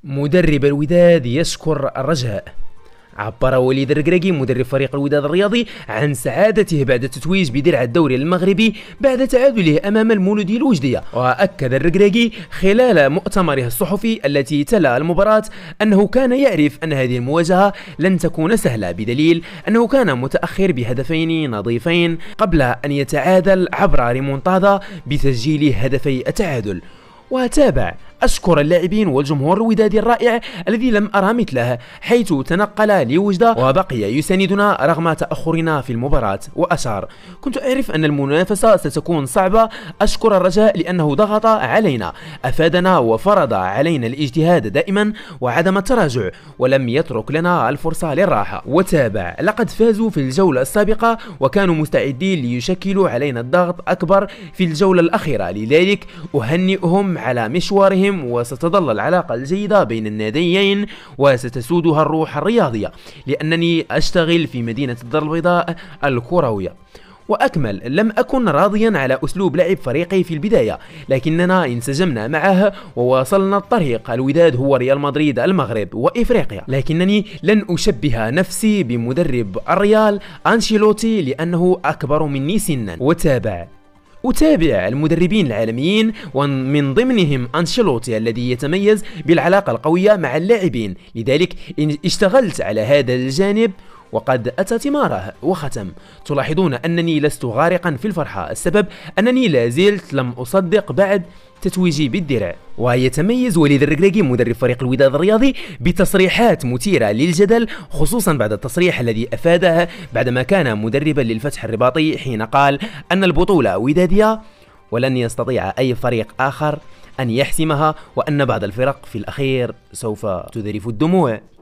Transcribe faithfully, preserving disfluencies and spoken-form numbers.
مدرب الوداد يشكر الرجاء. عبر وليد الركراكي مدرب فريق الوداد الرياضي عن سعادته بعد التتويج بدرع الدوري المغربي بعد تعادله امام المولودية الوجدية. واكد الركراكي خلال مؤتمره الصحفي التي تلا المباراة انه كان يعرف ان هذه المواجهة لن تكون سهلة، بدليل انه كان متاخر بهدفين نظيفين قبل ان يتعادل عبر ريمونتادا بتسجيل هدفي التعادل. وتابع: أشكر اللاعبين والجمهور الودادي الرائع الذي لم أرى مثله، حيث تنقل لوجدة وبقي يساندنا رغم تأخرنا في المباراة. وأشار: كنت أعرف أن المنافسة ستكون صعبة، أشكر الرجاء لأنه ضغط علينا، أفادنا وفرض علينا الاجتهاد دائما وعدم التراجع، ولم يترك لنا الفرصة للراحة. وتابع: لقد فازوا في الجولة السابقة وكانوا مستعدين ليشكلوا علينا الضغط أكبر في الجولة الأخيرة، لذلك أهنئهم على مشوارهم، وستظل العلاقة الجيدة بين الناديين وستسودها الروح الرياضية، لأنني أشتغل في مدينة الدار البيضاء الكروية. وأكمل: لم أكن راضيا على أسلوب لعب فريقي في البداية، لكننا انسجمنا معه وواصلنا الطريق. الوداد هو ريال مدريد المغرب وإفريقيا، لكنني لن أشبه نفسي بمدرب الريال أنشيلوتي لأنه أكبر مني سنا. وتابع: أتابع المدربين العالميين ومن ضمنهم أنشيلوتي الذي يتميز بالعلاقة القوية مع اللاعبين، لذلك اشتغلت على هذا الجانب وقد أتى ثماره. وختم: تلاحظون أنني لست غارقا في الفرحة، السبب أنني لا زلت لم أصدق بعد تتويجي بالدرع. ويتميز وليد الركراكي مدرب فريق الوداد الرياضي بتصريحات مثيرة للجدل، خصوصا بعد التصريح الذي أفاده بعدما كان مدربا للفتح الرباطي، حين قال أن البطولة ودادية ولن يستطيع أي فريق آخر أن يحسمها، وأن بعض الفرق في الأخير سوف تذرف الدموع.